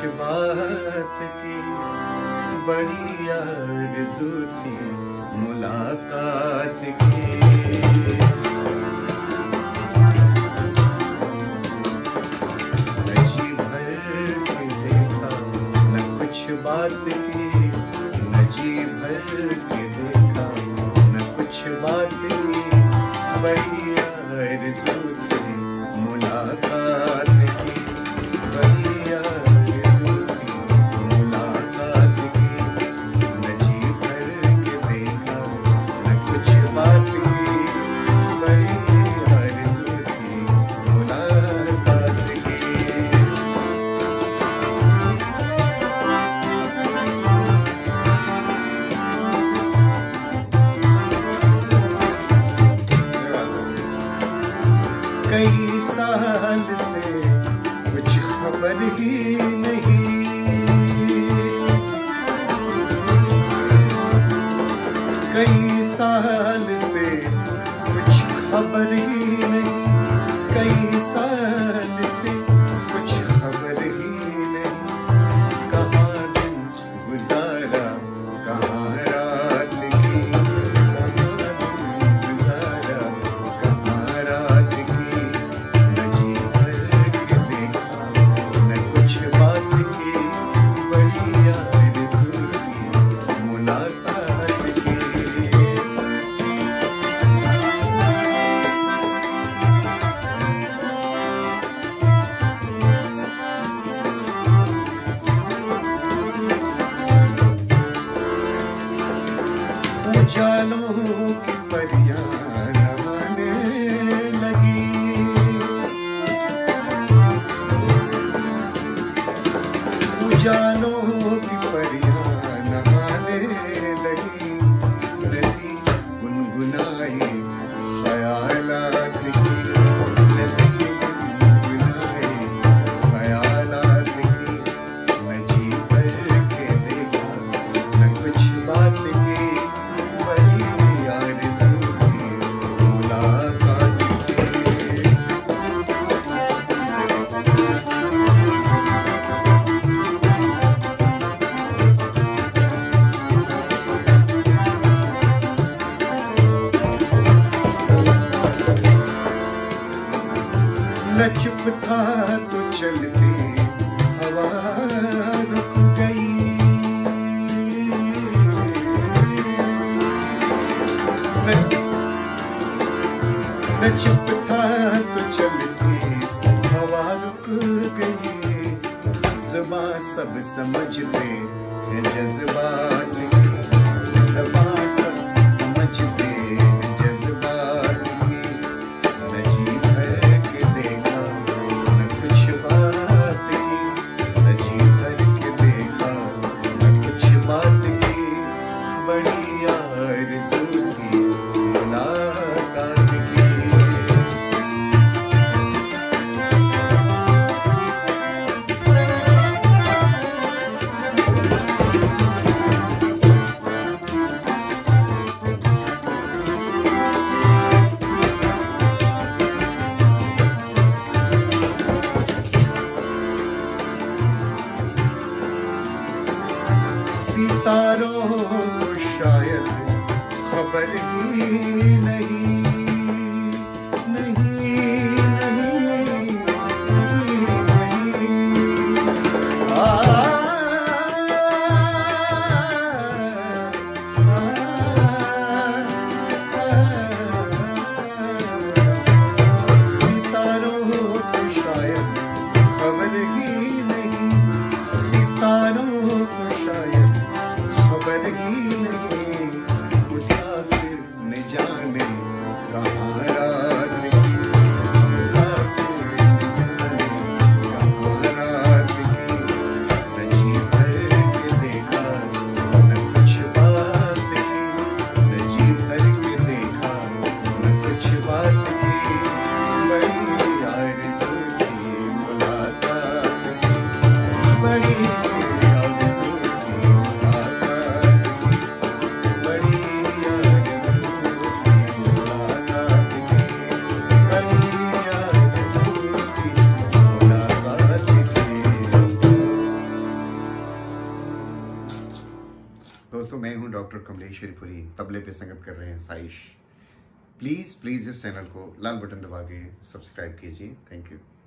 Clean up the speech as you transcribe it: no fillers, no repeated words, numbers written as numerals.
बात की बड़ी आरज़ू थी मुलाकात की। न जी भर के देखा न कुछ बात की, न जी भर के देखा न कुछ बात की, बड़ी आरज़ू थी मुलाकात की, बड़ी आरज़ू थी मुलाकात की। न जी भर के देखा न कुछ बात की, बड़ी आरज़ू थी मुलाकात की। कई साल से कुछ खबर ही नहीं, कई साल से कुछ खबर ही नहीं, कई साल से कुछ खबर ही नहीं। कहाँ दिन गुजारा कहाँ रात की, कहाँ दिन गुजारा कहाँ रात की। न जी भर के देखा न कुछ बात की, बड़ी आरज़ू थी मुलाकात की। उजालों की परियां नहाने लगी, उजालों की परियां नहाने लगी। नदी गुनगुनाई ख्यालात की, नदी गुनगुनाई ख्यालात की। न जी भर के देखा न कुछ बात की, बड़ी आरज़ू थी मुलाकात की। न चुप था तो चलती हवा रुक गई, न चुप था तो चलती हवा रुक गई। ज़बां सब समझते हैं जज्बात की, ज़बां सब समझते हैं जज्बात की। न जी भर के देखा न कुछ बात की, न जी भर के देखा न कुछ बात की, बड़ी आरज़ू थी मुलाकात की। दोस्तों, मैं हूं डॉक्टर कमलेश्वरीपुरी। तबले पे संगत कर रहे हैं साइश। प्लीज़ इस चैनल को लाल बटन दबा के सब्सक्राइब कीजिए। Thank you.